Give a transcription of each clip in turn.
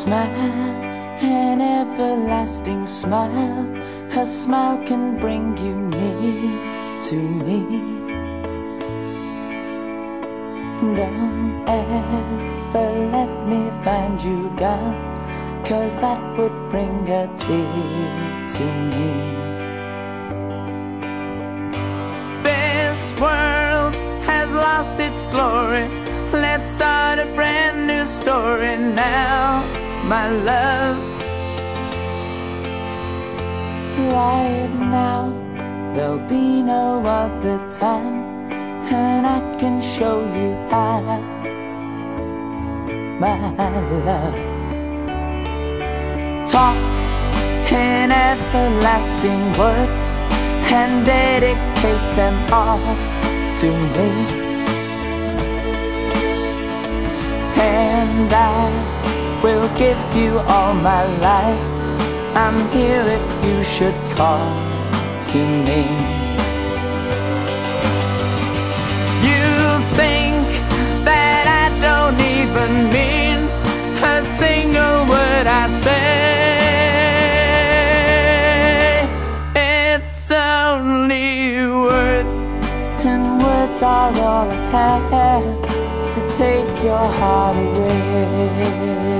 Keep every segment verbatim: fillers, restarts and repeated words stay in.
smile, an everlasting smile. Her smile can bring you near to me. Don't ever let me find you gone, 'cause that would bring a tear to me. This world has lost its glory. Let's start a brand new story now, my love. Right now, there'll be no other time, and I can show you how, my love. Talk in everlasting words and dedicate them all to me, and I will give you all my life. I'm here if you should call to me. You think that I don't even mean a single word I say. It's only words, and words are all I have to take your heart away.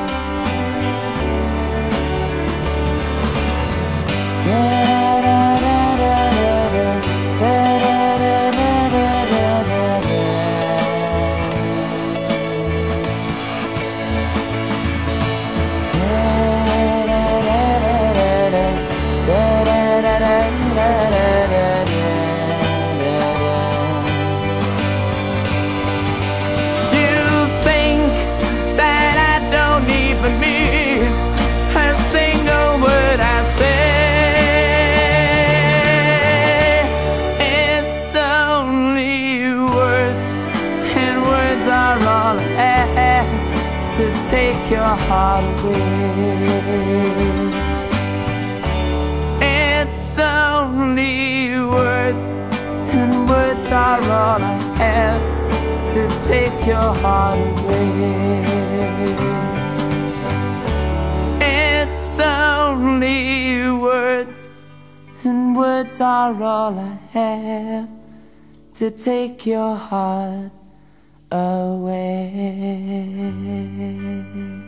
To take your heart away. It's only words, and words are all I have to take your heart away. It's only words, and words are all I have to take your heart away.